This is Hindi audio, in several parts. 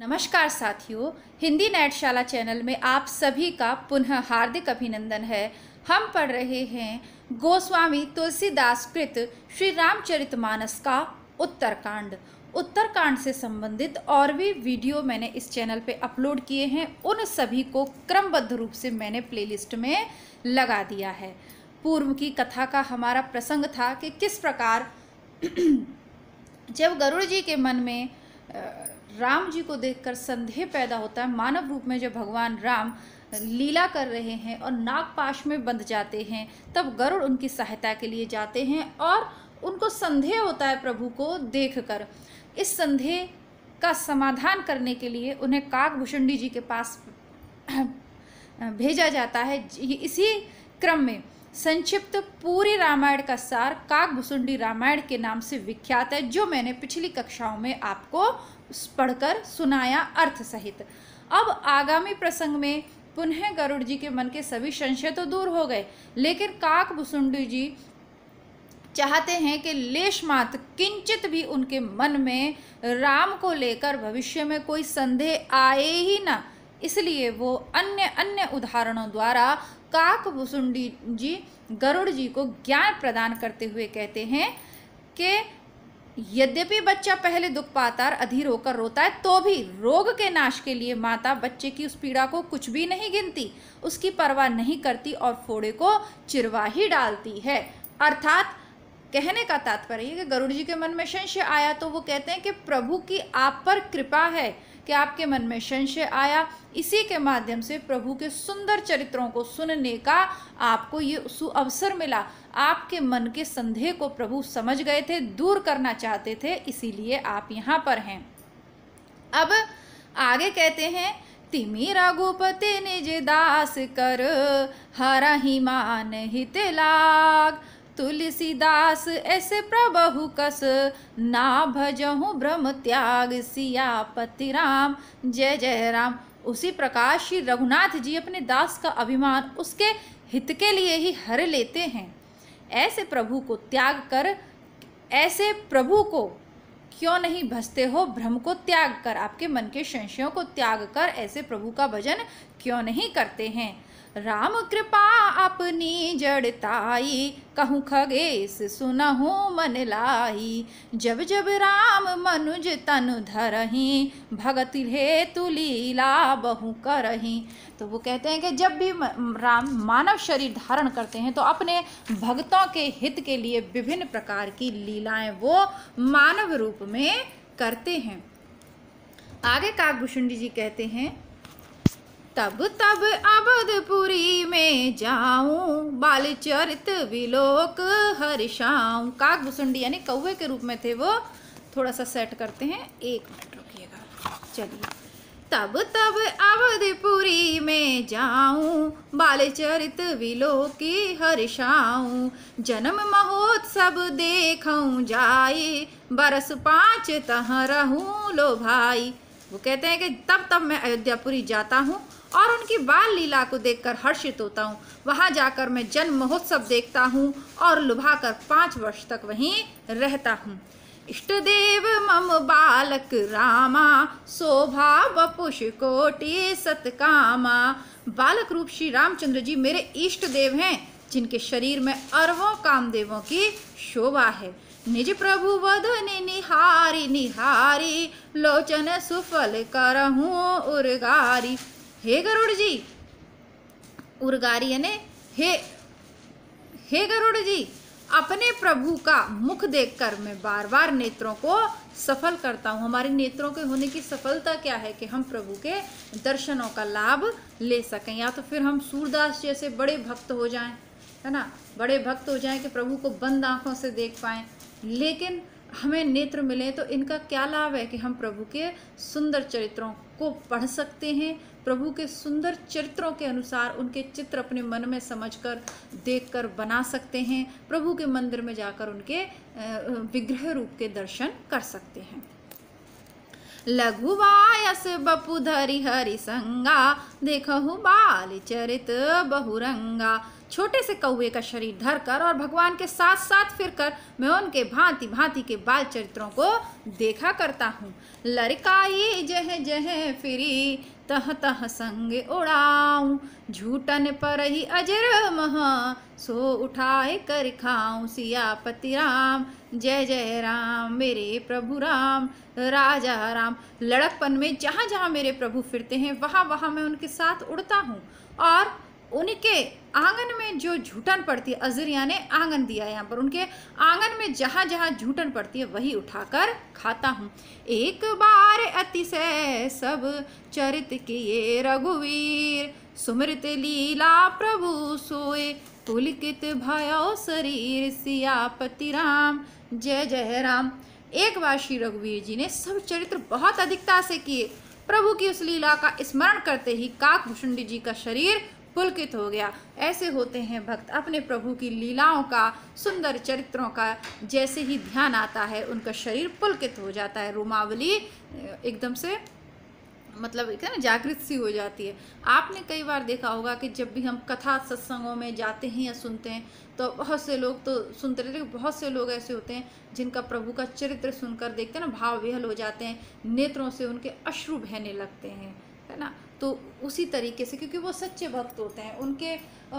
नमस्कार साथियों, हिंदी नेटशाला चैनल में आप सभी का पुनः हार्दिक अभिनंदन है। हम पढ़ रहे हैं गोस्वामी तुलसीदास कृत श्री रामचरितमानस का उत्तरकांड। उत्तरकांड से संबंधित और भी वीडियो मैंने इस चैनल पे अपलोड किए हैं, उन सभी को क्रमबद्ध रूप से मैंने प्लेलिस्ट में लगा दिया है। पूर्व की कथा का हमारा प्रसंग था कि किस प्रकार जब गरुड़ जी के मन में राम जी को देखकर संदेह पैदा होता है, मानव रूप में जब भगवान राम लीला कर रहे हैं और नागपाश में बंध जाते हैं, तब गरुड़ उनकी सहायता के लिए जाते हैं और उनको संदेह होता है प्रभु को देखकर। इस संदेह का समाधान करने के लिए उन्हें काकभूषुंडी जी के पास भेजा जाता है। इसी क्रम में संक्षिप्त पूरी रामायण का सार काकभूषुंडी रामायण के नाम से विख्यात है, जो मैंने पिछली कक्षाओं में आपको पढ़कर सुनाया अर्थ सहित। अब आगामी प्रसंग में पुनः गरुड़ जी के मन के सभी संशय तो दूर हो गए, लेकिन काकभूषुंडी जी चाहते हैं कि लेश मात्र किंचित भी उनके मन में राम को लेकर भविष्य में कोई संदेह आए ही ना। इसलिए वो अन्य उदाहरणों द्वारा काकभूषुंडी जी गरुड़ जी को ज्ञान प्रदान करते हुए कहते हैं कि यद्यपि बच्चा पहले दुख पाता और अधीर होकर रोता है, तो भी रोग के नाश के लिए माता बच्चे की उस पीड़ा को कुछ भी नहीं गिनती, उसकी परवाह नहीं करती और फोड़े को चिरवा ही डालती है। अर्थात कहने का तात्पर्य है कि गरुड़ जी के मन में संशय आया तो वो कहते हैं कि प्रभु की आप पर कृपा है कि आपके मन में संशय आया, इसी के माध्यम से प्रभु के सुंदर चरित्रों को सुनने का आपको ये सुअवसर मिला। आपके मन के संदेह को प्रभु समझ गए थे, दूर करना चाहते थे, इसीलिए आप यहाँ पर हैं। अब आगे कहते हैं, तिमी रघुपति निज दास कर हरहि मान हित लाग, तुलसीदास ऐसे प्रभु कस ना भजहु भ्रम त्याग, सियापति राम जय जय राम। उसी प्रकार श्री रघुनाथ जी अपने दास का अभिमान उसके हित के लिए ही हर लेते हैं। ऐसे प्रभु को त्याग कर, ऐसे प्रभु को क्यों नहीं भजते हो? भ्रम को त्याग कर, आपके मन के संशयों को त्याग कर ऐसे प्रभु का भजन क्यों नहीं करते हैं? राम कृपा अपनी जड़ताई, कहूँ खगेश सुनहु मन लाई, जब जब राम मनुज तन धरहि, भगति हेतु लीला बहु करहि। तो वो कहते हैं कि जब भी राम मानव शरीर धारण करते हैं तो अपने भक्तों के हित के लिए विभिन्न प्रकार की लीलाएं वो मानव रूप में करते हैं। आगे काकभूषुंडी जी कहते हैं, तब तब अवधपुरी में जाऊं, बाल चरित विलोक हर्षाऊं। काकभूषुंडी यानी कौवे के रूप में थे वो, थोड़ा सा सेट करते हैं, एक मिनट रुकिएगा। चलिए, तब तब अवधपुरी में जाऊं, बाल चरित विलोकी हर्षाऊं, जन्म महोत्सव देखऊं जाई, बरस 5 तह रहूं लो भाई। वो कहते हैं कि तब मैं अयोध्यापुरी जाता हूँ और उनकी बाल लीला को देखकर हर्षित होता हूँ। वहाँ जाकर मैं जन्म महोत्सव देखता हूँ और लुभाकर 5 वर्ष तक वहीं रहता हूँ। इष्ट देव मम बालक रामा, शोभा वपुष कोटि सतकामा। बालक रूप श्री रामचंद्र जी मेरे इष्ट देव हैं, जिनके शरीर में अरबों कामदेवों की शोभा है। निज प्रभु वदन निहारी निहारी, लोचन सुफल करहूँ उर्गारी। हे गरुड़ जी, उर्गारी यानी हे गरुड़ जी, अपने प्रभु का मुख देखकर मैं बार बार नेत्रों को सफल करता हूँ। हमारे नेत्रों के होने की सफलता क्या है कि हम प्रभु के दर्शनों का लाभ ले सकें, या तो फिर हम सूरदास जैसे बड़े भक्त हो जाएं, है ना, बड़े भक्त हो जाएं कि प्रभु को बंद आंखों से देख पाएं। लेकिन हमें नेत्र मिले तो इनका क्या लाभ है कि हम प्रभु के सुंदर चरित्रों को पढ़ सकते हैं, प्रभु के सुंदर चरित्रों के अनुसार उनके चित्र अपने मन में समझकर देखकर बना सकते हैं, प्रभु के मंदिर में जाकर उनके विग्रह रूप के दर्शन कर सकते हैं। लघुवायस बपुधरि हरि संगा, देखहु बाल चरित बहुरंगा। छोटे से कौवे का शरीर धरकर और भगवान के साथ साथ फिरकर मैं उनके भांति भांति के बाल चरित्रों को देखा करता हूँ। लड़काई जह जह फिरी, तह तह संग उड़ाऊं, झूठन पर ही अजर महा, सो उठाए कर खाऊं। सियापति राम जय जय राम, मेरे प्रभु राम राजा राम। लड़कपन में जहाँ जहाँ मेरे प्रभु फिरते हैं वहाँ वहाँ मैं उनके साथ उड़ता हूँ, और उनके आंगन में जो झूठन पड़ती है, अजर यानी आंगन दिया है यहाँ पर, उनके आंगन में जहाँ जहाँ झूठन पड़ती है वही उठाकर खाता हूँ। एक बार अतिशय सब चरित किए रघुवीर, सुमृत लीला प्रभु सोए, पुलकित भयो शरीर। सियापति राम जय जय राम। एक बार श्री रघुवीर जी ने सब चरित्र बहुत अधिकता से किए। प्रभु की उस लीला का स्मरण करते ही काकभुशुंडी जी का शरीर पुलकित हो गया। ऐसे होते हैं भक्त, अपने प्रभु की लीलाओं का, सुंदर चरित्रों का जैसे ही ध्यान आता है उनका शरीर पुलकित हो जाता है, रोमावली एकदम से मतलब एक है ना जागृत सी हो जाती है। आपने कई बार देखा होगा कि जब भी हम कथा सत्संगों में जाते हैं या सुनते हैं तो बहुत से लोग तो सुनते रहते हैं, बहुत से लोग ऐसे होते हैं जिनका प्रभु का चरित्र सुनकर देखते हैं ना भाव विह्वल हो जाते हैं, नेत्रों से उनके अश्रु बहने लगते हैं, है ना। तो उसी तरीके से क्योंकि वो सच्चे भक्त होते हैं, उनके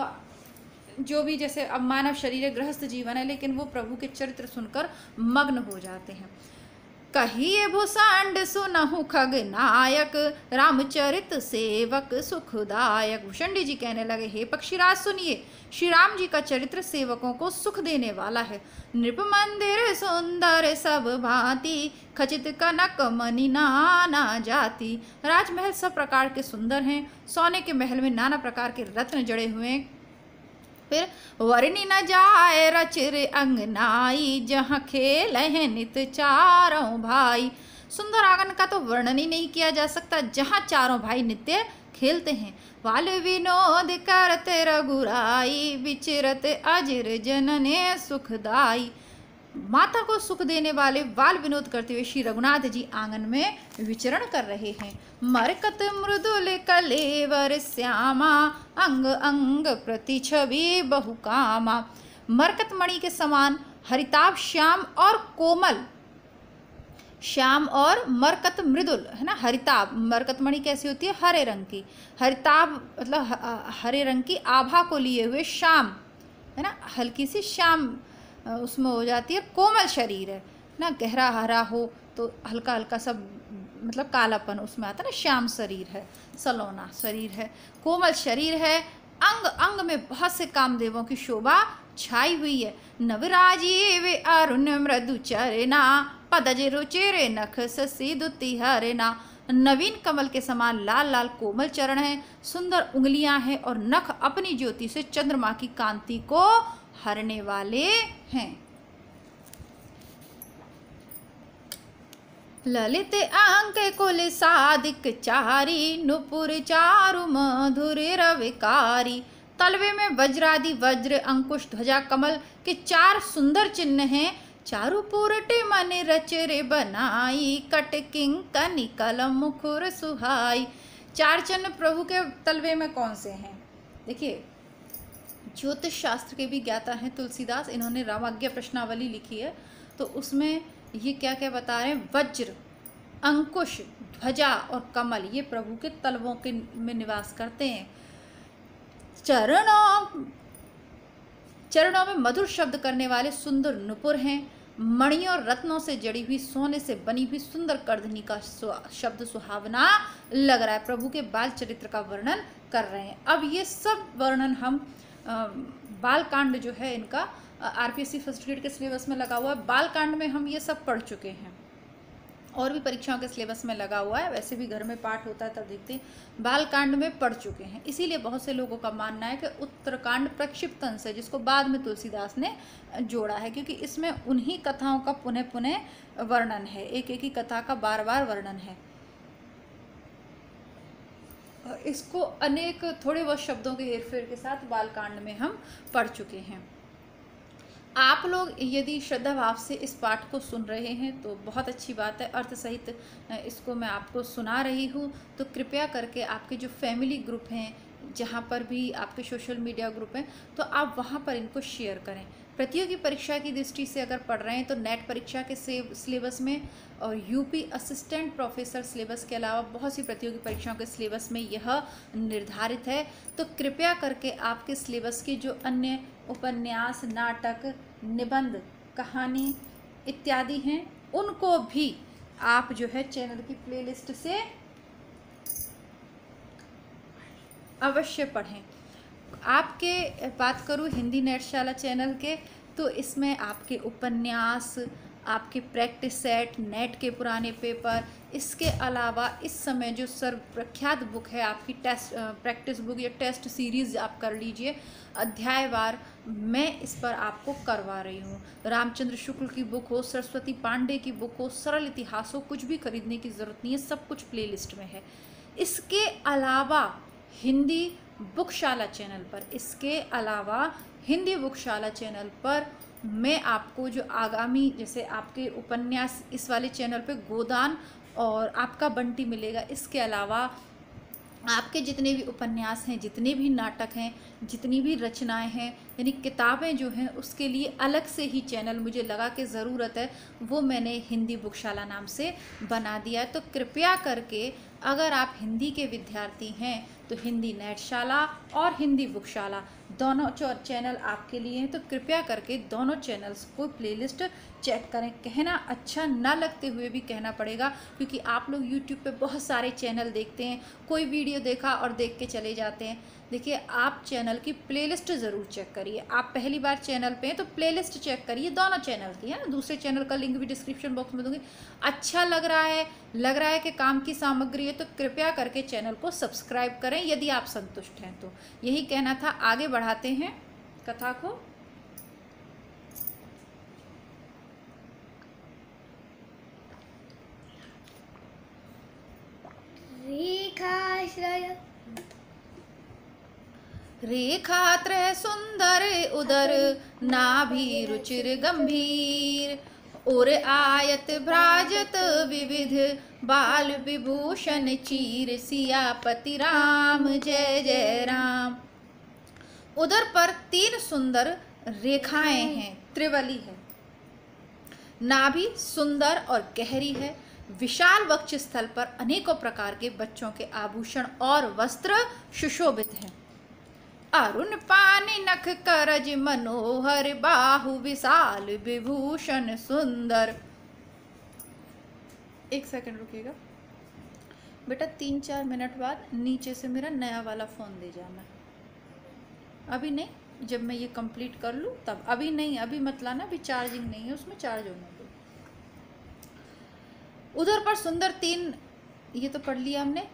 जो भी जैसे अब मानव शरीर गृहस्थ जीवन है लेकिन वो प्रभु के चरित्र सुनकर मग्न हो जाते हैं। कहिए भूषांड सुनहु खग नायक, रामचरित सेवक सुखदायक। भूषंडी जी कहने लगे, हे पक्षीराज सुनिए, श्री राम जी का चरित्र सेवकों को सुख देने वाला है। नृप मंदिर सुंदर सब भांति, खचित कनक मणि नाना जाति। राजमहल सब प्रकार के सुंदर हैं, सोने के महल में नाना प्रकार के रत्न जड़े हुए हैं। फिर वर्णि न जाए रचिर अंगनाई, जहाँ खेल हैं नित चारों भाई। सुंदर आंगन का तो वर्णन ही नहीं किया जा सकता, जहाँ चारों भाई नित्य खेलते हैं। वाल विनोद करते रघुराई, विचरत अजिर जनने सुखदाई। माता को सुख देने वाले बाल विनोद करते हुए श्री रघुनाथ जी आंगन में विचरण कर रहे हैं। मरकत मृदुल कलेवर श्यामा, अंग अंग प्रति छवि बहुकामा। मरकत मणि के समान हरिताभ श्याम और कोमल, श्याम और मरकत मृदुल, है ना। हरिताभ, मरकत मणि कैसी होती है, हरे रंग की। हरिताभ मतलब हरे रंग की आभा को लिए हुए श्याम, है ना, हल्की सी श्याम उसमें हो जाती है। कोमल शरीर है ना, गहरा हरा हो तो हल्का हल्का सा मतलब कालापन उसमें आता है ना, श्याम शरीर है, सलोना शरीर है, कोमल शरीर है। अंग अंग में बहुत से कामदेवों की शोभा छाई हुई है। नवराजीव अरुण मृदु चरना, पदज रुचिर नख ससी दुति हरना। नवीन कमल के समान लाल लाल कोमल चरण हैं, सुंदर उंगलियां हैं और नख अपनी ज्योति से चंद्रमा की कांति को हरने वाले हैं। ललित अंक कुल सादिक चारी, नुपुर चारु मधुर रविकारी। तलवे में वज्रादि वज्र अंकुश ध्वजा कमल के 4 सुंदर चिन्ह हैं। चारु पुरट मन रचरे बनाई, कट किंकनी कलम मुखुर सुहाई। 4 चिन्ह प्रभु के तलवे में कौन से हैं? देखिए, ज्योतिष शास्त्र के भी ज्ञाता हैं तुलसीदास, इन्होंने रामाज्ञा प्रश्नावली लिखी है, तो उसमें ये क्या क्या बता रहे हैं। वज्र, अंकुश, ध्वजा और कमल ये प्रभु के तलवों के में निवास करते हैं। चरणों में मधुर शब्द करने वाले सुंदर नुपुर हैं। मणियों और रत्नों से जड़ी हुई सोने से बनी हुई सुंदर कर्दनी का शब्द सुहावना लग रहा है। प्रभु के बाल चरित्र का वर्णन कर रहे हैं। अब ये सब वर्णन हम बाल कांड जो है इनका आरपीएससी फर्स्ट ग्रेड के सिलेबस में लगा हुआ है। बाल कांड में हम ये सब पढ़ चुके हैं, और भी परीक्षाओं के सिलेबस में लगा हुआ है, वैसे भी घर में पाठ होता है तब देखते हैं। बाल कांड में पढ़ चुके हैं, इसीलिए बहुत से लोगों का मानना है कि उत्तरकांड प्रक्षिप्त अंश है, जिसको बाद में तुलसीदास ने जोड़ा है, क्योंकि इसमें उन्हीं कथाओं का पुनः पुनः वर्णन है, एक एक ही कथा का बार बार वर्णन है। इसको अनेक थोड़े बहुत शब्दों के हेरफेर के साथ बाल कांड में हम पढ़ चुके हैं। आप लोग यदि श्रद्धा भाव से इस पाठ को सुन रहे हैं तो बहुत अच्छी बात है, अर्थ सहित इसको मैं आपको सुना रही हूँ। तो कृपया करके आपके जो फैमिली ग्रुप हैं, जहाँ पर भी आपके सोशल मीडिया ग्रुप हैं, तो आप वहाँ पर इनको शेयर करें। प्रतियोगी परीक्षा की दृष्टि से अगर पढ़ रहे हैं तो नेट परीक्षा के सिलेबस में और यूपी असिस्टेंट प्रोफेसर सिलेबस के अलावा बहुत सी प्रतियोगी परीक्षाओं के सिलेबस में यह निर्धारित है। तो कृपया करके आपके सिलेबस के जो अन्य उपन्यास, नाटक, निबंध, कहानी इत्यादि हैं, उनको भी आप जो है चैनल की प्लेलिस्ट से अवश्य पढ़ें। आपके बात करूँ हिंदी नेटशाला चैनल के, तो इसमें आपके उपन्यास, आपके प्रैक्टिस सेट, नेट के पुराने पेपर, इसके अलावा इस समय जो सर्वप्रख्यात बुक है आपकी टेस्ट प्रैक्टिस बुक या टेस्ट सीरीज़ आप कर लीजिए अध्यायवार, मैं इस पर आपको करवा रही हूँ। रामचंद्र शुक्ल की बुक हो, सरस्वती पांडे की बुक हो, सरल इतिहास हो, कुछ भी खरीदने की ज़रूरत नहीं है, सब कुछ प्लेलिस्ट में है। इसके अलावा हिंदी बुकशाला चैनल पर, इसके अलावा हिंदी बुकशाला चैनल पर मैं आपको जो आगामी, जैसे आपके उपन्यास इस वाले चैनल पे गोदान और आपका बंटी मिलेगा, इसके अलावा आपके जितने भी उपन्यास हैं, जितने भी नाटक हैं, जितनी भी रचनाएं हैं, यानी किताबें जो हैं, उसके लिए अलग से ही चैनल मुझे लगा कि ज़रूरत है, वो मैंने हिंदी बुकशाला नाम से बना दिया है। तो कृपया करके अगर आप हिंदी के विद्यार्थी हैं तो हिंदी नेटशाला और हिंदी बुकशाला दोनों चैनल आपके लिए हैं। तो कृपया करके दोनों चैनल्स को प्लेलिस्ट चेक करें। कहना अच्छा ना लगते हुए भी कहना पड़ेगा, क्योंकि आप लोग यूट्यूब पे बहुत सारे चैनल देखते हैं, कोई वीडियो देखा और देख के चले जाते हैं। देखिए, आप चैनल की प्लेलिस्ट ज़रूर चेक करिए। आप पहली बार चैनल पे हैं तो प्लेलिस्ट चेक करिए दोनों चैनल की, है ना। दूसरे चैनल का लिंक भी डिस्क्रिप्शन बॉक्स में दूंगी। अच्छा लग रहा है कि काम की सामग्री है, तो कृपया करके चैनल को सब्सक्राइब करें यदि आप संतुष्ट हैं तो। यही कहना था। आगे बढ़ाते हैं कथा को। रेखात्रय सुंदर उदर नाभि रुचिर गंभीर, और आयत भ्राजत विविध बाल विभूषण चीर, सियापति राम जय जय राम। उदर पर 3 सुंदर रेखाएं हैं, त्रिवली है। नाभि सुंदर और गहरी है। विशाल वक्ष स्थल पर अनेकों प्रकार के बच्चों के आभूषण और वस्त्र सुशोभित हैं। अरुण पानी नख करज मनोहर, बाहु विशाल विभूषण सुंदर। 1 सेकंड रुकिएगा बेटा, 3-4 मिनट बाद नीचे से मेरा नया वाला फ़ोन दे जाना। अभी नहीं, जब मैं ये कंप्लीट कर लूँ तब। अभी नहीं, अभी मत लाना, अभी चार्जिंग नहीं है उसमें, चार्ज होने दो। उधर पर सुंदर 3, ये तो पढ़ लिया हमने।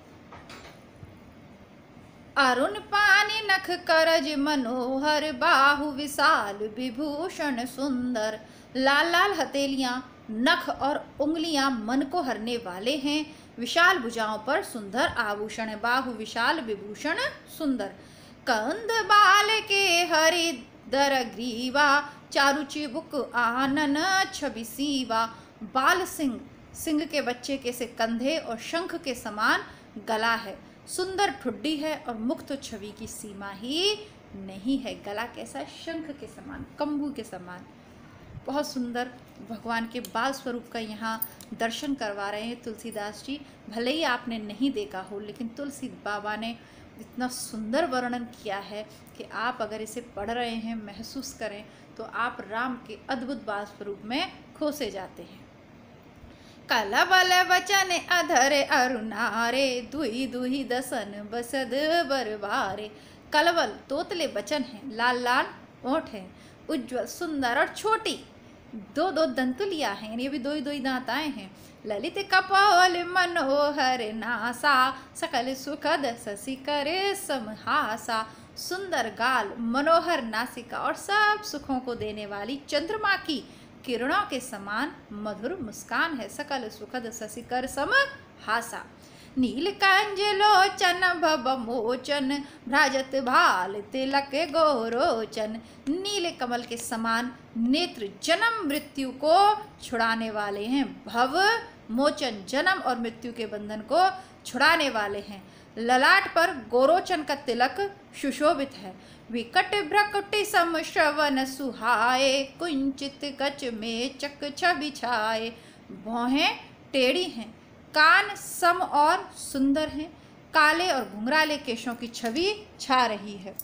अरुण पानी नख करज मनोहर, बाहु विशाल विभूषण सुंदर। लाल लाल हथेलियां, नख और उंगलियां मन को हरने वाले हैं। विशाल भुजाओं पर सुंदर आभूषण है। बाहु विशाल विभूषण सुंदर। कंद बाल के हरिदर ग्रीवा, चारु चिबुक आनन छवि सीवा। बाल सिंह, सिंह के बच्चे के से कंधे और शंख के समान गला है। सुंदर ठुड्डी है और मुख तो छवि की सीमा ही नहीं है। गला कैसा? शंख के समान, कंबू के समान। बहुत सुंदर भगवान के बाल स्वरूप का यहाँ दर्शन करवा रहे हैं तुलसीदास जी। भले ही आपने नहीं देखा हो, लेकिन तुलसी बाबा ने इतना सुंदर वर्णन किया है कि आप अगर इसे पढ़ रहे हैं, महसूस करें, तो आप राम के अद्भुत बाल स्वरूप में खो से जाते हैं। कलबल वचन अधर अरुणारे, दुही दुही दसन बसद बरबारे। कलबल तोतले वचन हैं, लाल लाल ओठ हैं, उज्ज्वल सुंदर और छोटी 2-2 दंतुलियां हैं, यानी अभी 2 दांत आए हैं। ललित कपोल मनोहर नासा, सकल सुखद शशि करे समहासा। सुंदर गाल, मनोहर नासिका और सब सुखों को देने वाली चंद्रमा की किरणों के समान मधुर मुस्कान है। सकल सुखद शशिकर सम हासा। नीलकंज लोचन भव मोचन भ्राजत भाल तिलक गोरोचन। नील कमल के समान नेत्र जन्म मृत्यु को छुड़ाने वाले हैं। भव मोचन जन्म और मृत्यु के बंधन को छुड़ाने वाले हैं। ललाट पर गोरोचन का तिलक सुशोभित है। विकट भ्रकुटि सम श्रवण सुहाए कुंचित कच में चक छवि छाए। भौहें टेढ़ी हैं, कान सम और सुंदर हैं, काले और घुंघराले केशों की छवि छा रही है।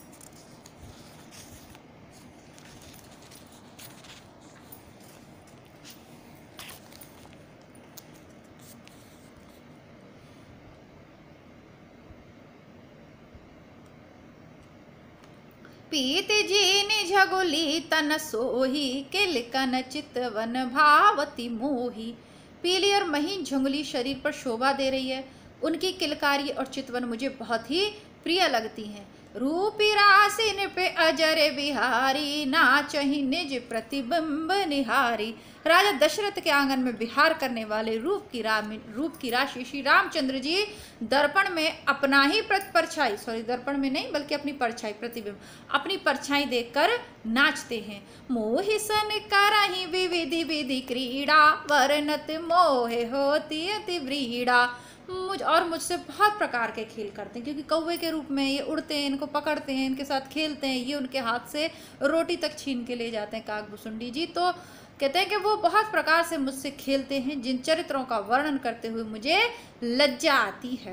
पीत जीनि झगुली तन सोही किलकन चितवन भावती मोही। पीली और महीन झुंगली शरीर पर शोभा दे रही है। उनकी किलकारी और चितवन मुझे बहुत ही प्रिय लगती हैं। रूपी राशि नृप अजर बिहारी नाचहि निज प्रतिबिंब निहारी। राजा दशरथ के आंगन में विहार करने वाले रूप की राशि श्री रामचंद्र जी दर्पण में अपना ही परछाई, दर्पण में नहीं बल्कि अपनी परछाई, प्रतिबिंब, अपनी परछाई देखकर नाचते हैं। मोहि सन करहि विविधि विधि क्रीड़ा वर्णत मोहे होती अति व्रीड़ा। मुझसे बहुत प्रकार के खेल करते हैं, क्योंकि कौवे के रूप में ये उड़ते हैं, इनको पकड़ते हैं, इनके साथ खेलते हैं, ये उनके हाथ से रोटी तक छीन के ले जाते हैं काकभुसुंडी जी। तो कहते हैं कि वो बहुत प्रकार से मुझसे खेलते हैं, जिन चरित्रों का वर्णन करते हुए मुझे लज्जा आती है।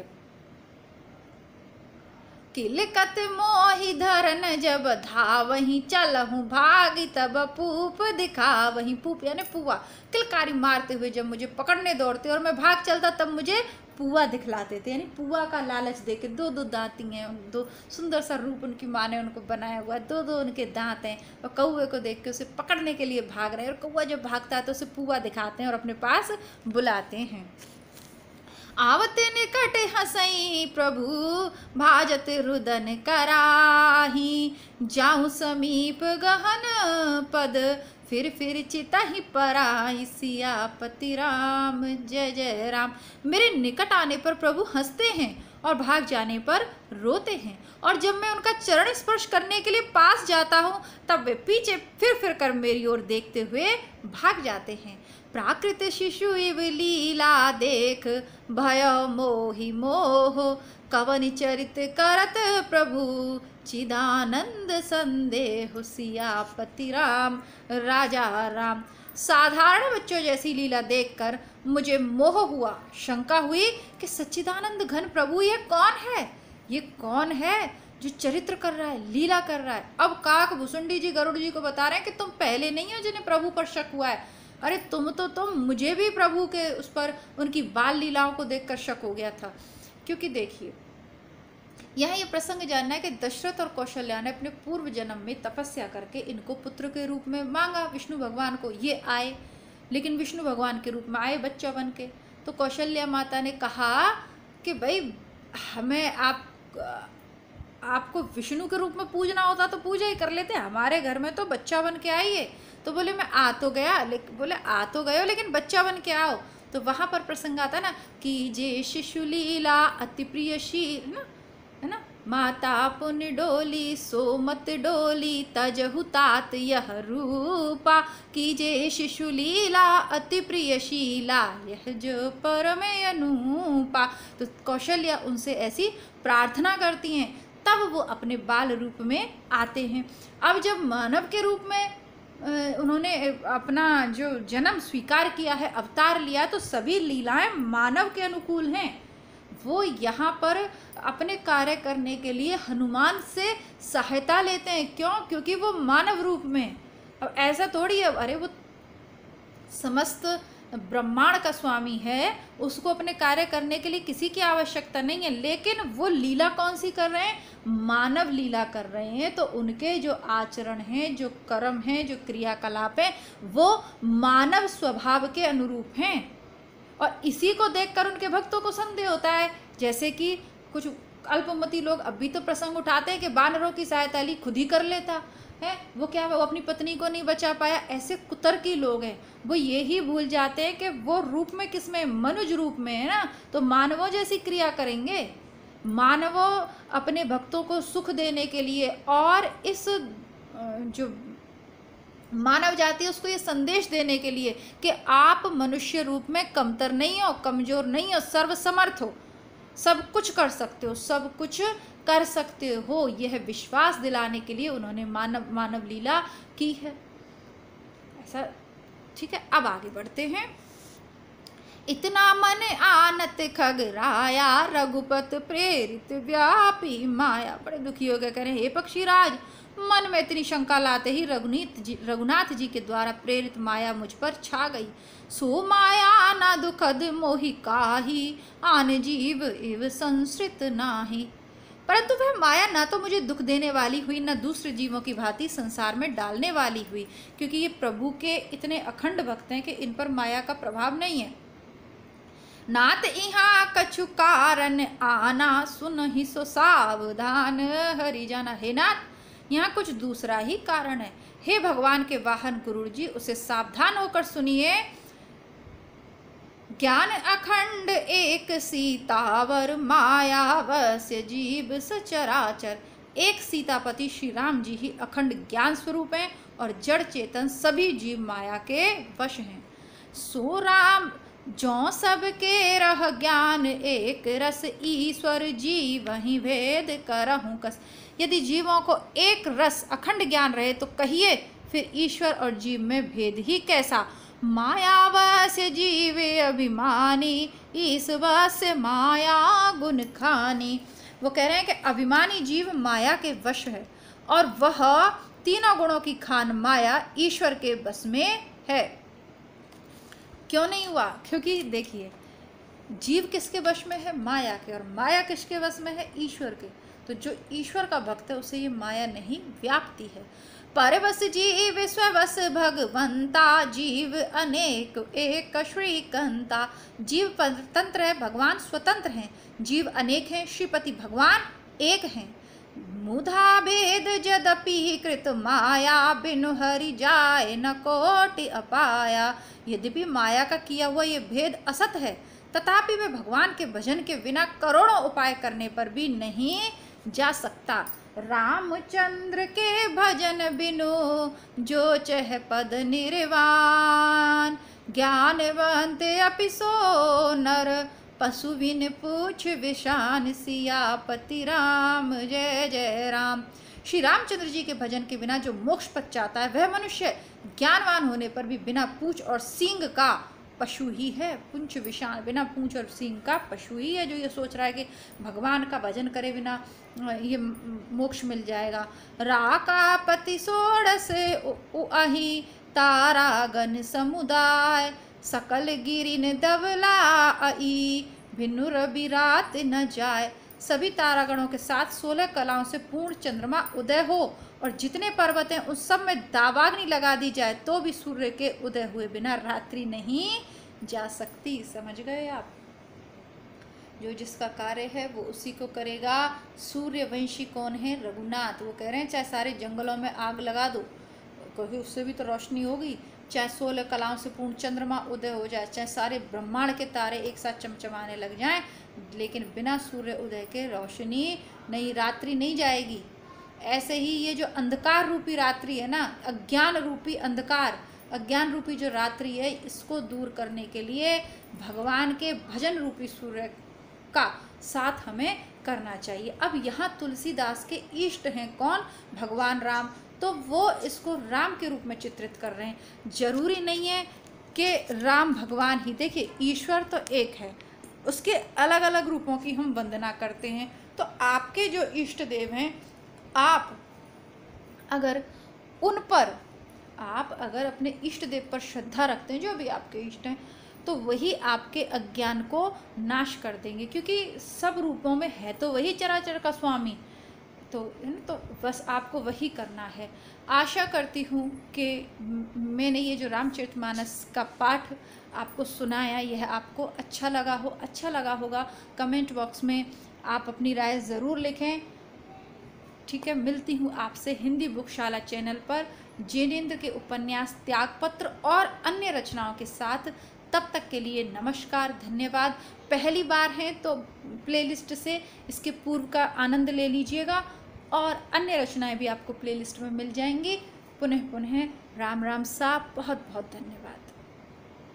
किलकत मोहि धरन जब धावहि चलहु भागी तब पूप दिखावहि। पूप यानी पुआ, किलकारी मारते हुए जब मुझे पकड़ने दौड़ते और मैं भाग चलता तब मुझे पुआ दिखलाते थे, यानी पुआ का लालच देके। दो दो दांती हैं, दो सुंदर सा रूप उनकी माँ ने उनको बनाया हुआ है, दो दो उनके दांत हैं, और कौवे को देख के उसे पकड़ने के लिए भाग रहे हैं। और कौवा जब भागता है तो उसे पुआ दिखाते हैं और अपने पास बुलाते हैं। आवत निकट हसई प्रभु भाजत रुदन कराही। जाऊं समीप गहन पद फिर चितहि पराई। सियापति राम जय जय राम। मेरे निकट आने पर प्रभु हंसते हैं और भाग जाने पर रोते हैं, और जब मैं उनका चरण स्पर्श करने के लिए पास जाता हूँ तब वे पीछे फिर कर मेरी ओर देखते हुए भाग जाते हैं। प्राकृत शिशु इव लीला देख भय मोहि मोह। कवन चरित करत प्रभु चिदानंद संदेह। सियापति राम राजा राम। साधारण बच्चों जैसी लीला देखकर मुझे मोह हुआ, शंका हुई कि सच्चिदानंद घन प्रभु ये कौन है, ये कौन है जो चरित्र कर रहा है, लीला कर रहा है। अब काकभुसुंडी जी गरुड़ जी को बता रहे हैं कि तुम पहले नहीं हो जिन्हें प्रभु पर शक हुआ है। अरे तुम मुझे भी प्रभु के उस पर उनकी बाल लीलाओं को देखकर शक हो गया था। क्योंकि देखिए यहाँ ये प्रसंग जानना है कि दशरथ और कौशल्या ने अपने पूर्व जन्म में तपस्या करके इनको पुत्र के रूप में मांगा विष्णु भगवान को। ये आए, लेकिन विष्णु भगवान के रूप में आए बच्चा बन के। तो कौशल्या माता ने कहा कि भाई हमें आपको विष्णु के रूप में पूजना होता तो पूजा ही कर लेते, हमारे घर में तो बच्चा बन के आइए। तो बोले मैं आ तो गया, बोले आ तो गए हो लेकिन बच्चा बन के आओ। तो वहाँ पर प्रसंग आता ना कि जे शिशु लीला अति प्रियशील ना, है ना, माता पुण्य डोली सो मत डोली तजहु तात यह रूपा। कीजे शिशु लीला अति प्रियशीला यह जो परमे अनूपा। तो कौशल्या उनसे ऐसी प्रार्थना करती हैं, तब वो अपने बाल रूप में आते हैं। अब जब मानव के रूप में उन्होंने अपना जो जन्म स्वीकार किया है, अवतार लिया, तो सभी लीलाएं मानव के अनुकूल हैं। वो यहाँ पर अपने कार्य करने के लिए हनुमान से सहायता लेते हैं। क्यों? क्योंकि वो मानव रूप में। अब ऐसा थोड़ी है अरे वो समस्त ब्रह्मांड का स्वामी है, उसको अपने कार्य करने के लिए किसी की आवश्यकता नहीं है। लेकिन वो लीला कौन सी कर रहे हैं? मानव लीला कर रहे हैं। तो उनके जो आचरण हैं, जो कर्म हैं, जो क्रियाकलाप हैं, वो मानव स्वभाव के अनुरूप हैं। और इसी को देखकर उनके भक्तों को संदेह होता है, जैसे कि कुछ अल्पमति लोग अब भी तो प्रसंग उठाते हैं कि वानरों की सहायता अली खुद ही कर लेता है, वो क्या वो अपनी पत्नी को नहीं बचा पाया। ऐसे कुतर्की लोग हैं, वो ये ही भूल जाते हैं कि वो रूप में किसमें, मनुज रूप में है ना, तो मानवों जैसी क्रिया करेंगे। मानवों अपने भक्तों को सुख देने के लिए और इस जो मानव जाति है उसको ये संदेश देने के लिए कि आप मनुष्य रूप में कमतर नहीं हो, कमजोर नहीं हो, सर्वसमर्थ हो, सब कुछ कर सकते हो, सब कुछ कर सकते हो, यह विश्वास दिलाने के लिए उन्होंने मानव लीला की है। ऐसा ठीक है। अब आगे बढ़ते हैं। इतना मन आनत खगराया, रघुपत प्रेरित व्यापी माया। बड़े दुखी हो गए, कह रहे हैं हे पक्षीराज, मन में इतनी शंका लाते ही रघुनाथ जी के द्वारा प्रेरित माया मुझ पर छा गई। सो माया ना दुखद मोहि काही, आन जीव एव संसृत नाही। परंतु वह माया ना तो मुझे दुख देने वाली हुई, न दूसरे जीवों की भांति संसार में डालने वाली हुई, क्योंकि ये प्रभु के इतने अखंड भक्त हैं कि इन पर माया का प्रभाव नहीं है। नात इहाँ कछु कारण आना, सुन ही सो सावधान हरि जाना। हे नाथ, यहाँ कुछ दूसरा ही कारण है। हे भगवान के वाहन गुरु जी, उसे सावधान होकर सुनिए। ज्ञान अखंड एक सीतावर, मायावस्य जीव सचराचर। एक सीतापति श्री राम जी ही अखंड ज्ञान स्वरूप हैं और जड़ चेतन सभी जीव माया के वश हैं। सो राम जो सबके रह ज्ञान एक रस, ईश्वर जीव वही भेद करहूँ कस। यदि जीवों को एक रस अखंड ज्ञान रहे तो कहिए फिर ईश्वर और जीव में भेद ही कैसा। मायावस्य जीव अभिमानी, ईश्वरस्य माया गुण खानी। वो कह रहे हैं कि अभिमानी जीव माया के वश है और वह तीनों गुणों की खान माया ईश्वर के बस में है। क्यों नहीं हुआ? क्योंकि देखिए, जीव किसके वश में है? माया के। और माया किसके वश में है? ईश्वर के। तो जो ईश्वर का भक्त है उसे ये माया नहीं व्याप्ति है। परवश जीव स्ववश भगवंता, जीव अनेक एक श्रीकंता। जीव परतंत्र है, भगवान स्वतंत्र हैं। जीव अनेक हैं, श्रीपति भगवान एक हैं। मुधा भेद यद्यपि कृत माया, बिनु हरि जाए न कोटि अपाया। यद्यपि माया का किया हुआ ये भेद असत है, तथापि वे भगवान के भजन के बिना करोड़ों उपाय करने पर भी नहीं जा सकता। रामचंद्र के भजन बिनु जो चह पद निर्वाण, ज्ञानवंत अपि सो नर, पशु बिन पूछ विशान। सियापति राम जय जय राम। श्री रामचंद्र जी के भजन के बिना जो मोक्ष पद चाहता है वह मनुष्य ज्ञानवान होने पर भी बिना पूछ और सींग का पशु ही है। पुंछ विशान, बिना पूंछ और सींग का पशु ही है जो ये सोच रहा है कि भगवान का भजन करे बिना ये मोक्ष मिल जाएगा। राका पति सोड़स उहि, तारागण समुदाय, सकल गिरिन दबला आई, भिन्नु रवि रात न जाए। सभी तारागणों के साथ 16 कलाओं से पूर्ण चंद्रमा उदय हो और जितने पर्वत हैं उस सब में दावाग्नि लगा दी जाए तो भी सूर्य के उदय हुए बिना रात्रि नहीं जा सकती। समझ गए आप? जो जिसका कार्य है वो उसी को करेगा। सूर्यवंशी कौन है? रघुनाथ। वो कह रहे हैं चाहे सारे जंगलों में आग लगा दो, क्योंकि उससे भी तो रोशनी होगी। चाहे 16 कलाओं से पूर्ण चंद्रमा उदय हो जाए, चाहे सारे ब्रह्मांड के तारे एक साथ चमचमाने लग जाएं, लेकिन बिना सूर्य उदय के रोशनी नहीं, रात्रि नहीं जाएगी। ऐसे ही ये जो अंधकार रूपी रात्रि है ना, अज्ञान रूपी अंधकार, अज्ञान रूपी जो रात्रि है, इसको दूर करने के लिए भगवान के भजन रूपी सूर्य का साथ हमें करना चाहिए। अब यहाँ तुलसीदास के इष्ट हैं कौन? भगवान राम। तो वो इसको राम के रूप में चित्रित कर रहे हैं। जरूरी नहीं है कि राम भगवान ही, देखिए ईश्वर तो एक है, उसके अलग अलग रूपों की हम वंदना करते हैं। तो आपके जो इष्ट देव हैं, आप अगर उन पर, आप अगर अपने इष्ट देव पर श्रद्धा रखते हैं, जो भी आपके इष्ट हैं, तो वही आपके अज्ञान को नाश कर देंगे, क्योंकि सब रूपों में है तो वही चराचर का स्वामी। तो बस आपको वही करना है। आशा करती हूँ कि मैंने ये जो रामचरितमानस का पाठ आपको सुनाया, यह आपको अच्छा लगा हो, अच्छा लगा होगा। कमेंट बॉक्स में आप अपनी राय ज़रूर लिखें। ठीक है, मिलती हूँ आपसे हिंदी बुकशाला चैनल पर जिनेंद्र के उपन्यास त्यागपत्र और अन्य रचनाओं के साथ। तब तक के लिए नमस्कार, धन्यवाद। पहली बार हैं तो प्लेलिस्ट से इसके पूर्व का आनंद ले लीजिएगा और अन्य रचनाएं भी आपको प्लेलिस्ट में मिल जाएंगी। पुनः पुनः राम राम साहब, बहुत बहुत धन्यवाद।